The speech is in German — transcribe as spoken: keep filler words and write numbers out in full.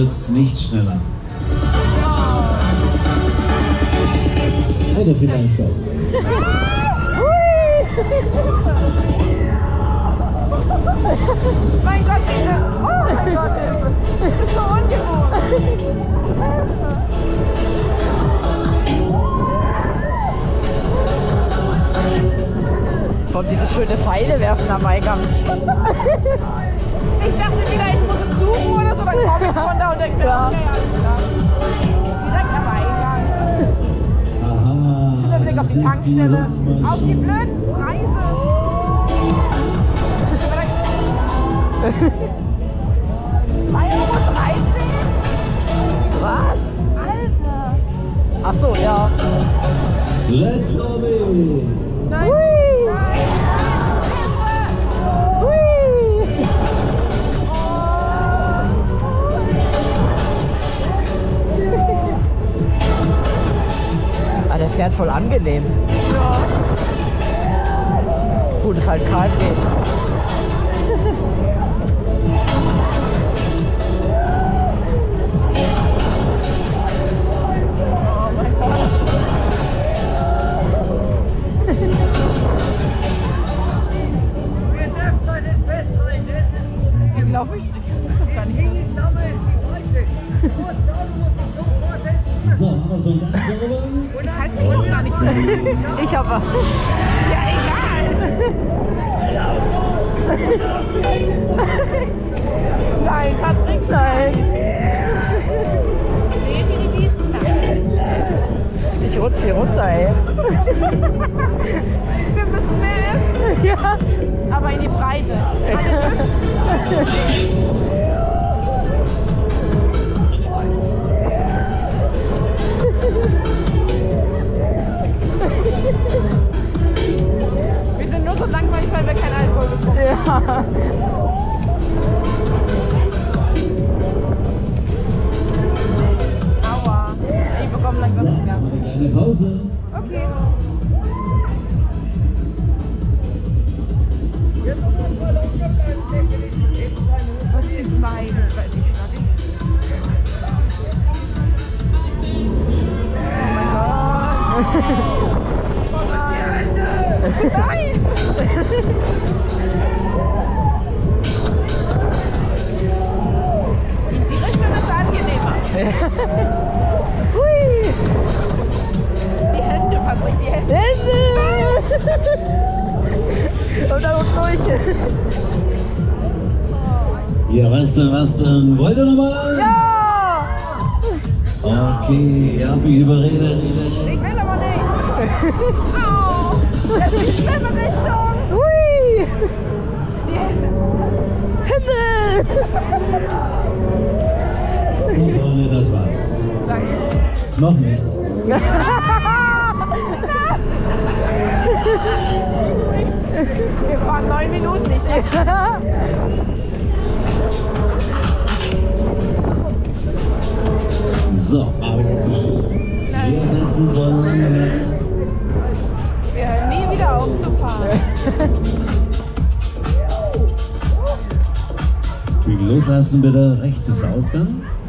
wird's nicht schneller. Oder vielleicht auch. Mein Gott, Hilfe! Oh mein Gott, Hilfe! Das ist so ungewohnt! Von diese schöne Pfeile werfen am Eingang. Ich dachte wieder, ich muss es suchen oder so, dann komme ich runter und denke mir, ja. Okay, alles klar. Direkt am Eingang. Aha. Schöner Blick auf die Tankstelle, auf die blöden Preise. zwei Euro dreizehn? Was? Alter! Ach so, ja. Let's go, baby! Nein! Hui. Nein! Hui. Ah, der fährt voll angenehm. Ja. Gut, ist halt K F W. Wie laufe ich? Ich hab gar nicht So, haben wir so ein ganz sauber. Ich halte mich schon gar nicht fest. Ich hab was. Ja, egal! Nein, Patrick, nein! Nee, die, die, nein. Ich rutsche hier runter, ey. Wir müssen mehr essen. Ja. Aber in die Breite. Wir sind nur so langweilig, weil wir keinen Alkohol bekommen. Ja. Aua. Ich bekomme langsam wieder. Eine kleine Pause. Okay. Was ist mein? Die Stadt? Oh mein Gott. Nein! In die Richtung ist es angenehmer. Hui. Die Hände, Patrick, die Hände. Hände. Und dann noch durch. Ja, weißt du was denn? Wollt ihr nochmal? Ja. Okay, ihr habt mich überredet. Ich will aber nicht. Au! Das ist die schlimme Richtung. Hui. Die Hände. Hände. So, Freunde, das war's. Danke. Noch nicht. Wir fahren neun Minuten nicht. So, aber jetzt wir setzen sollen. Wir hören nie wieder auf zu fahren. Loslassen bitte. Rechts ist der Ausgang.